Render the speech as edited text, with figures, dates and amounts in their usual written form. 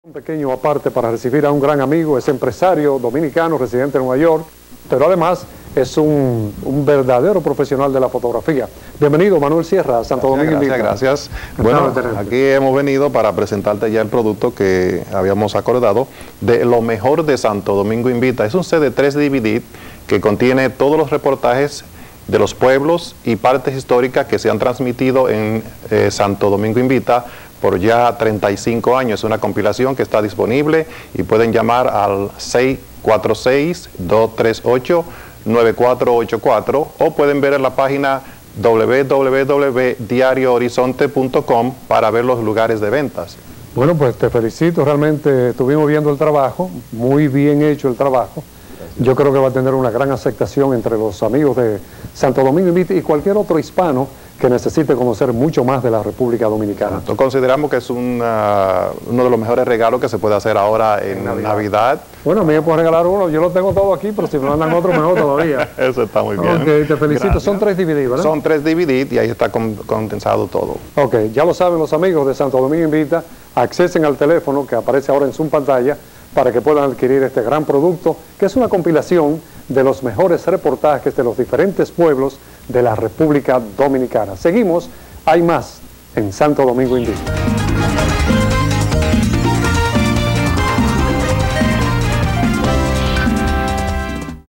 Un pequeño aparte para recibir a un gran amigo, es empresario dominicano, residente en Nueva York, pero además es un verdadero profesional de la fotografía. Bienvenido, Manuel Sierra, a Santo Domingo Invita. Gracias. Bueno, aquí hemos venido para presentarte ya el producto que habíamos acordado de lo mejor de Santo Domingo Invita. Es un set de 3 DVD que contiene todos los reportajes de los pueblos y partes históricas que se han transmitido en Santo Domingo Invita por ya 35 años. Es una compilación que está disponible y pueden llamar al 646-238-9484 o pueden ver en la página www.diariohorizonte.com para ver los lugares de ventas. Bueno, pues te felicito, realmente estuvimos viendo el trabajo, muy bien hecho el trabajo. Yo creo que va a tener una gran aceptación entre los amigos de Santo Domingo Invita y cualquier otro hispano que necesite conocer mucho más de la República Dominicana. Nosotros consideramos que es uno de los mejores regalos que se puede hacer ahora en Navidad. Bueno, a mí me pueden regalar uno, yo lo tengo todo aquí, pero si me mandan otro, mejor todavía. Eso está muy bien. Ok, te felicito. Gracias. Son 3 DVD, ¿verdad? Son 3 DVD y ahí está condensado todo. Ok, ya lo saben los amigos de Santo Domingo Invita, accesen al teléfono que aparece ahora en su pantalla para que puedan adquirir este gran producto, que es una compilación de los mejores reportajes de los diferentes pueblos de la República Dominicana. Seguimos, hay más en Santo Domingo Invita.